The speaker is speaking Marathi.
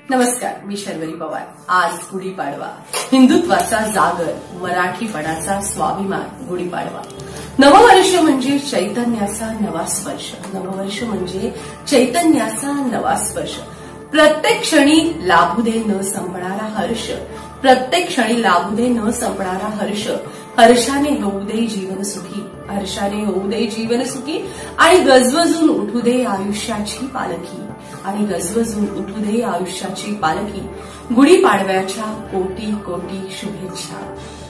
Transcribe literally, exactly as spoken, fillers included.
नमस्कार, मी शर्वरी पवार. आज गुढीपाडवा, हिंदुत्वाचा जागर, मराठीपणाचा स्वाभिमान. गुढीपाडवा नववर्ष म्हणजे चैतन्याचा नवा स्पर्श. नववर्ष म्हणजे चैतन्याचा नवा स्पर्श. प्रत्येक क्षणी लाभू दे न संपणारा हर्ष. प्रत्येक क्षणी लाभू दे न संपणारा हर्ष. हर्षाने होऊ दे जीवन सुखी. हर्षाने होऊ दे जीवन सुखी आणि गजबजून उठू दे आयुष्याची पालखी. आणि गजबजून उठू दे आयुष्याची पालखी. गुढीपाडव्याच्या कोटी कोटी शुभेच्छा.